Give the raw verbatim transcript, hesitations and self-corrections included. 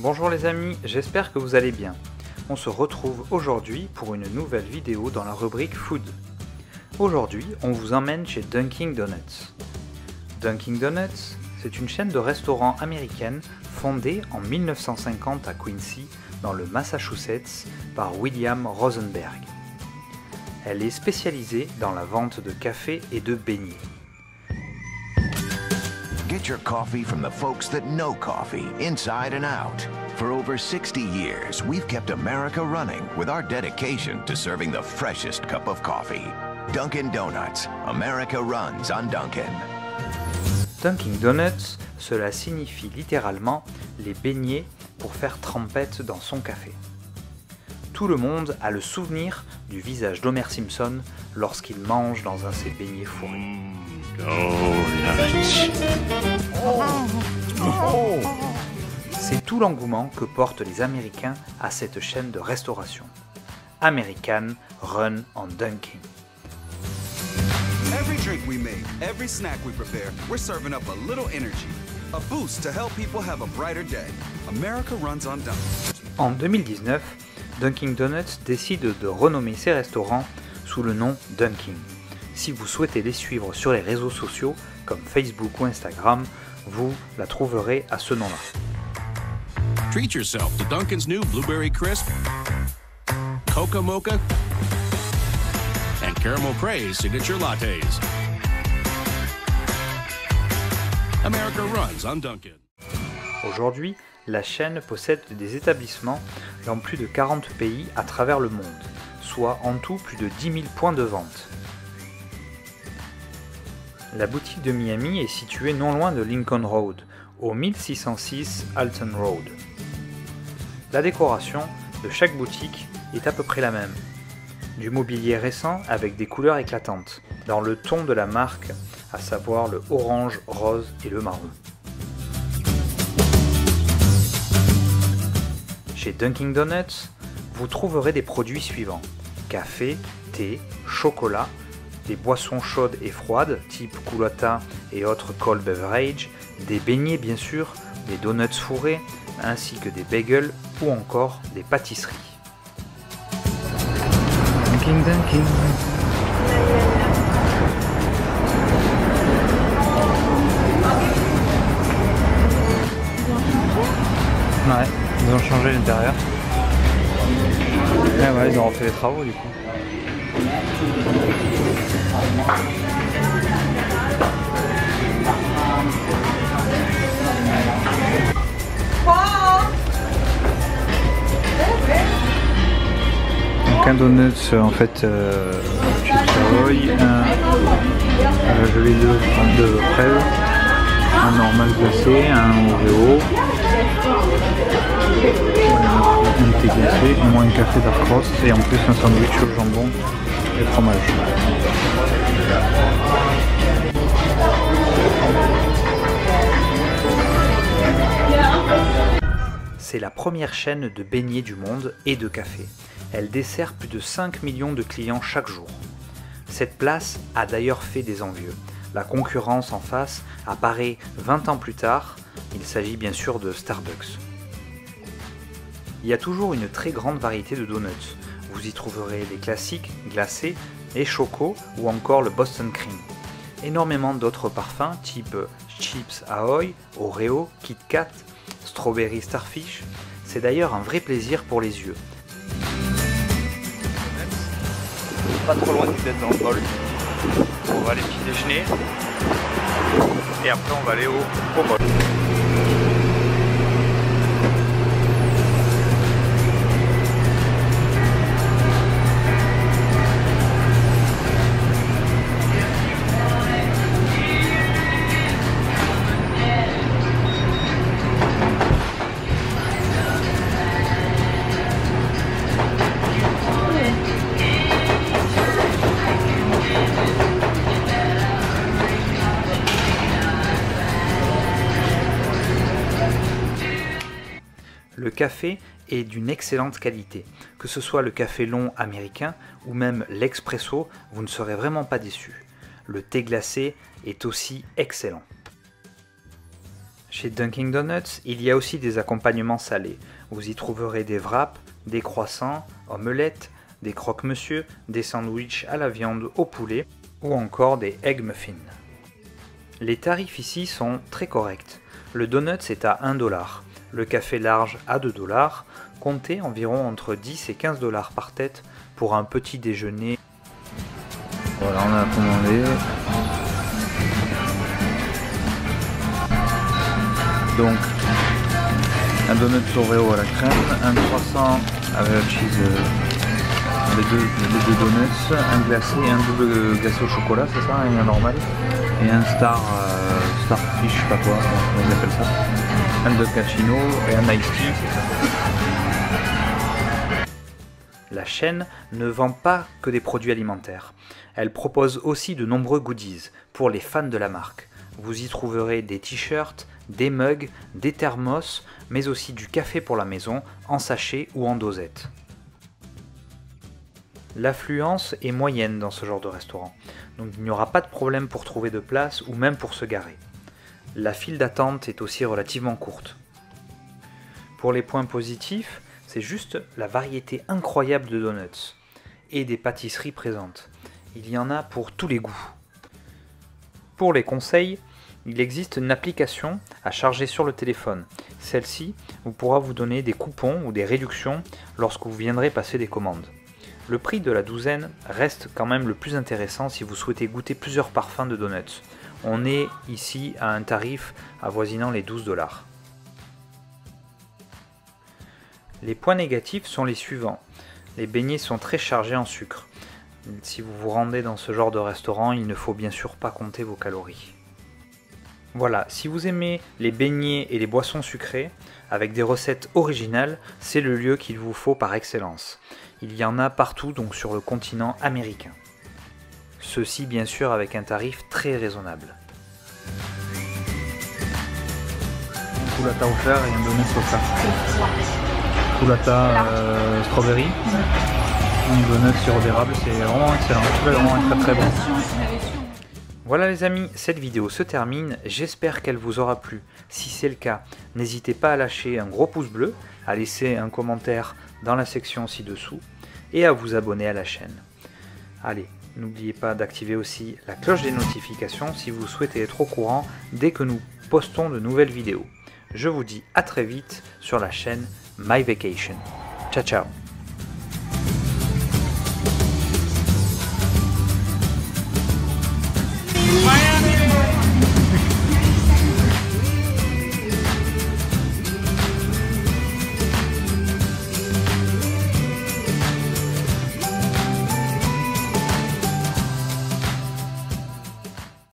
Bonjour les amis, j'espère que vous allez bien. On se retrouve aujourd'hui pour une nouvelle vidéo dans la rubrique Food. Aujourd'hui, on vous emmène chez Dunkin' Donuts. Dunkin' Donuts, c'est une chaîne de restaurants américaine fondée en mille neuf cent cinquante à Quincy, dans le Massachusetts, par William Rosenberg. Elle est spécialisée dans la vente de café et de beignets. Get your coffee from the folks that know coffee, inside and out. For over sixty years, we've kept America running with our dedication to serving the freshest cup of coffee. Dunkin' Donuts. America runs on Dunkin'. Dunkin' Donuts, cela signifie littéralement les beignets pour faire trempette dans son café. Tout le monde a le souvenir du visage d'Homer Simpson lorsqu'il mange dans un de ses beignets fourrés. C'est tout l'engouement que portent les Américains à cette chaîne de restauration. American Run on Dunkin'. Every drink we make, every snack we prepare, we're serving up a little energy, a boost to help people have a brighter day. America runs on Dunkin'. En deux mille dix-neuf, Dunkin' Donuts décide de renommer ses restaurants sous le nom Dunkin'. Si vous souhaitez les suivre sur les réseaux sociaux comme Facebook ou Instagram, vous la trouverez à ce nom-là. Treat yourself to Dunkin's new Blueberry Crisp, Coca Mocha, and Caramel Craze signature lattes. America runs on Dunkin'. Aujourd'hui, la chaîne possède des établissements dans plus de quarante pays à travers le monde, soit en tout plus de dix mille points de vente. La boutique de Miami est située non loin de Lincoln Road, au mille six cent six Alton Road. La décoration de chaque boutique est à peu près la même. Du mobilier récent avec des couleurs éclatantes, dans le ton de la marque, à savoir le orange, rose et le marron. Chez Dunkin' Donuts, vous trouverez des produits suivants: café, thé, chocolat, des boissons chaudes et froides, type culotta et autres cold beverage, des beignets bien sûr, des donuts fourrés, ainsi que des bagels ou encore des pâtisseries. Dunkin', Dunkin'. Ouais, ils ont changé l'intérieur. Ah ouais, ils ont refait les travaux du coup. Donc un donut en fait euh, chips Savoy, un euh, je vais deux de fraises, un normal glacé, un Oreo, un thé glacé, au moins un café Dark Roast et en plus un sandwich au jambon et fromage. C'est la première chaîne de beignets du monde et de café. Elle dessert plus de cinq millions de clients chaque jour. Cette place a d'ailleurs fait des envieux. La concurrence en face apparaît vingt ans plus tard. Il s'agit bien sûr de Starbucks. Il y a toujours une très grande variété de donuts. Vous y trouverez les classiques, glacés, les chocos ou encore le Boston Cream. Énormément d'autres parfums type Chips Ahoy, Oreo, Kit Kat, Strawberry Starfish. C'est d'ailleurs un vrai plaisir pour les yeux. Pas trop loin d'être dans le bol. On va aller petit déjeuner et après on va aller au, au bol. Le café est d'une excellente qualité. Que ce soit le café long américain ou même l'expresso, vous ne serez vraiment pas déçus. Le thé glacé est aussi excellent. Chez Dunkin' Donuts, il y a aussi des accompagnements salés. Vous y trouverez des wraps, des croissants, omelettes, des croque-monsieur, des sandwichs à la viande au poulet ou encore des egg muffins. Les tarifs ici sont très corrects. Le donut est à un dollar, le café large à deux dollars, comptez environ entre dix et quinze dollars par tête pour un petit déjeuner. Voilà, on a commandé. Donc, un donut Oreo à la crème, un croissant avec le cheese, euh, les, deux, les deux donuts, un glacé, un double glacé au chocolat, c'est ça, un normal, et un star, euh, starfish, je sais pas quoi, comment ils appellent ça, un de cappuccino et un iced tea, c'est ça. La chaîne ne vend pas que des produits alimentaires, elle propose aussi de nombreux goodies pour les fans de la marque. Vous y trouverez des t-shirts, des mugs, des thermos, mais aussi du café pour la maison, en sachet ou en dosette. L'affluence est moyenne dans ce genre de restaurant, donc il n'y aura pas de problème pour trouver de place ou même pour se garer. La file d'attente est aussi relativement courte. Pour les points positifs, c'est juste la variété incroyable de donuts et des pâtisseries présentes. Il y en a pour tous les goûts. Pour les conseils, il existe une application à charger sur le téléphone. Celle-ci vous pourra vous donner des coupons ou des réductions lorsque vous viendrez passer des commandes. Le prix de la douzaine reste quand même le plus intéressant si vous souhaitez goûter plusieurs parfums de donuts. On est ici à un tarif avoisinant les douze dollars. Les points négatifs sont les suivants. Les beignets sont très chargés en sucre. Si vous vous rendez dans ce genre de restaurant, il ne faut bien sûr pas compter vos calories. Voilà, si vous aimez les beignets et les boissons sucrées, avec des recettes originales, c'est le lieu qu'il vous faut par excellence. Il y en a partout, donc sur le continent américain. Ceci bien sûr avec un tarif très raisonnable. Un Coulata offert et un donut offert. Coulata euh, strawberry, un donut sirop d'érable, c'est vraiment excellent, c'est vraiment très très bon. Voilà les amis, cette vidéo se termine, j'espère qu'elle vous aura plu. Si c'est le cas, n'hésitez pas à lâcher un gros pouce bleu, à laisser un commentaire dans la section ci-dessous et à vous abonner à la chaîne. Allez, n'oubliez pas d'activer aussi la cloche des notifications si vous souhaitez être au courant dès que nous postons de nouvelles vidéos. Je vous dis à très vite sur la chaîne My Vacation. Ciao ciao.